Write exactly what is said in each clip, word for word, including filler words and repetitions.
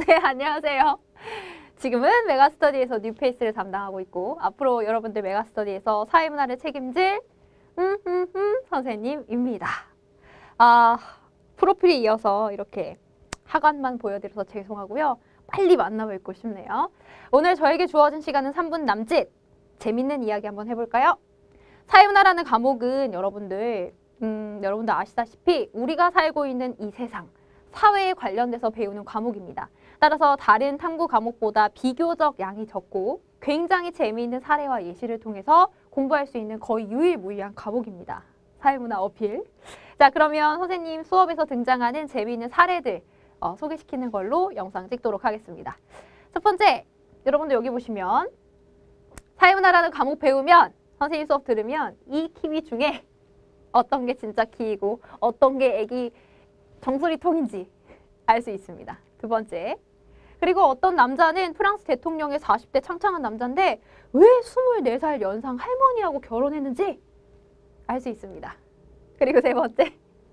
네, 안녕하세요. 지금은 메가스터디에서 뉴페이스를 담당하고 있고 앞으로 여러분들 메가스터디에서 사회문화를 책임질 음, 음, 음, 선생님입니다. 아, 프로필에 이어서 이렇게 하관만 보여드려서 죄송하고요. 빨리 만나뵙고 싶네요. 오늘 저에게 주어진 시간은 삼 분 남짓. 재밌는 이야기 한번 해볼까요? 사회문화라는 과목은 여러분들 음, 여러분들 아시다시피 우리가 살고 있는 이 세상, 사회에 관련돼서 배우는 과목입니다. 따라서 다른 탐구 과목보다 비교적 양이 적고 굉장히 재미있는 사례와 예시를 통해서 공부할 수 있는 거의 유일무이한 과목입니다. 사회문화 어필. 자, 그러면 선생님 수업에서 등장하는 재미있는 사례들 어, 소개시키는 걸로 영상 찍도록 하겠습니다. 첫 번째, 여러분들 여기 보시면 사회문화라는 과목 배우면 선생님 수업 들으면 이 키위 중에 어떤 게 진짜 키이고 어떤 게 애기 정수리통인지 알 수 있습니다. 두 번째, 그리고 어떤 남자는 프랑스 대통령의 사십 대 창창한 남자인데 왜 스물네 살 연상 할머니하고 결혼했는지 알 수 있습니다. 그리고 세 번째,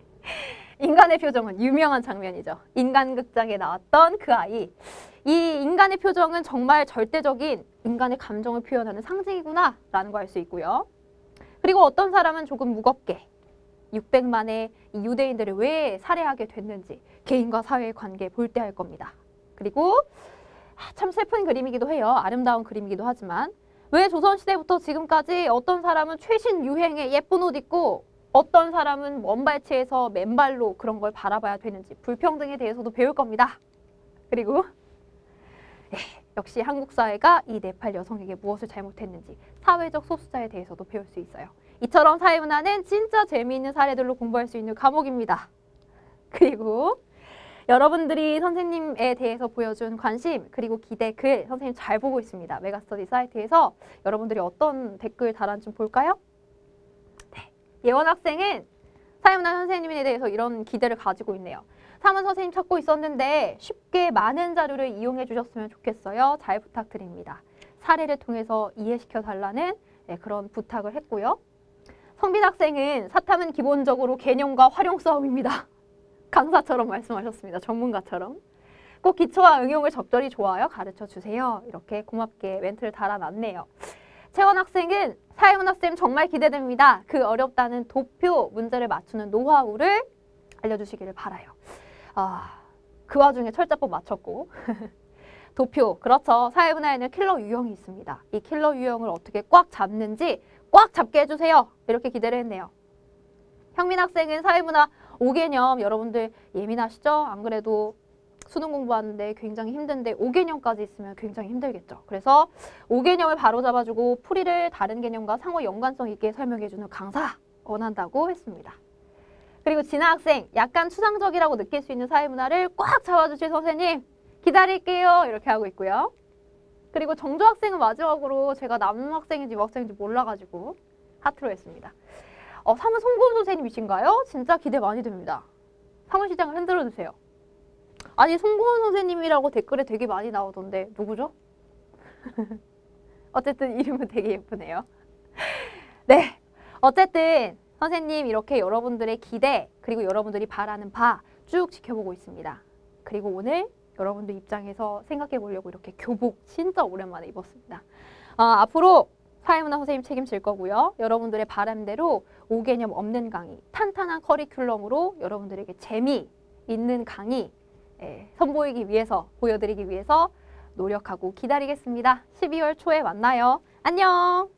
인간의 표정은 유명한 장면이죠. 인간극장에 나왔던 그 아이. 이 인간의 표정은 정말 절대적인 인간의 감정을 표현하는 상징이구나 라는 거 알 수 있고요. 그리고 어떤 사람은 조금 무겁게 육백만의 이 유대인들을 왜 살해하게 됐는지 개인과 사회의 관계 볼 때 할 겁니다. 그리고 참 슬픈 그림이기도 해요. 아름다운 그림이기도 하지만 왜 조선시대부터 지금까지 어떤 사람은 최신 유행의 예쁜 옷 입고 어떤 사람은 먼발치에서 맨발로 그런 걸 바라봐야 되는지 불평등에 대해서도 배울 겁니다. 그리고 에이, 역시 한국 사회가 이 네팔 여성에게 무엇을 잘못했는지 사회적 소수자에 대해서도 배울 수 있어요. 이처럼 사회문화는 진짜 재미있는 사례들로 공부할 수 있는 과목입니다. 그리고 여러분들이 선생님에 대해서 보여준 관심 그리고 기대 글 선생님 잘 보고 있습니다. 메가스터디 사이트에서 여러분들이 어떤 댓글 달았는지 좀 볼까요? 네. 예원 학생은 사회문화 선생님에 대해서 이런 기대를 가지고 있네요. 사문 선생님 찾고 있었는데 쉽게 많은 자료를 이용해 주셨으면 좋겠어요. 잘 부탁드립니다. 사례를 통해서 이해시켜 달라는 네, 그런 부탁을 했고요. 성빈 학생은 사탐은 기본적으로 개념과 활용 싸움입니다. 강사처럼 말씀하셨습니다. 전문가처럼. 꼭 기초와 응용을 적절히 좋아요. 가르쳐 주세요. 이렇게 고맙게 멘트를 달아놨네요. 채원 학생은 사회문화쌤 정말 기대됩니다. 그 어렵다는 도표 문제를 맞추는 노하우를 알려주시기를 바라요. 아, 그 와중에 철자법 맞췄고 도표, 그렇죠. 사회문화에는 킬러 유형이 있습니다. 이 킬러 유형을 어떻게 꽉 잡는지 꽉 잡게 해주세요. 이렇게 기대를 했네요. 형민 학생은 사회문화 오 개념 여러분들 예민하시죠? 안 그래도 수능 공부하는데 굉장히 힘든데 오 개념까지 있으면 굉장히 힘들겠죠. 그래서 오 개념을 바로 잡아주고 풀이를 다른 개념과 상호 연관성 있게 설명해주는 강사 원한다고 했습니다. 그리고 진아 학생, 약간 추상적이라고 느낄 수 있는 사회문화를 꽉 잡아주실 선생님 기다릴게요. 이렇게 하고 있고요. 그리고 정조 학생은 마지막으로 제가 남학생인지 여학생인지 몰라가지고 하트로 했습니다. 어, 사문 송고은 선생님이신가요? 진짜 기대 많이 됩니다. 사문시장을 흔들어주세요. 아니, 송고은 선생님이라고 댓글에 되게 많이 나오던데 누구죠? 어쨌든 이름은 되게 예쁘네요. 네, 어쨌든 선생님 이렇게 여러분들의 기대 그리고 여러분들이 바라는 바 쭉 지켜보고 있습니다. 그리고 오늘 여러분들 입장에서 생각해 보려고 이렇게 교복 진짜 오랜만에 입었습니다. 아, 앞으로 사회문화 선생님 책임질 거고요. 여러분들의 바람대로 오 개념 없는 강의, 탄탄한 커리큘럼으로 여러분들에게 재미있는 강의 예, 선보이기 위해서, 보여드리기 위해서 노력하고 기다리겠습니다. 십이월 초에 만나요. 안녕!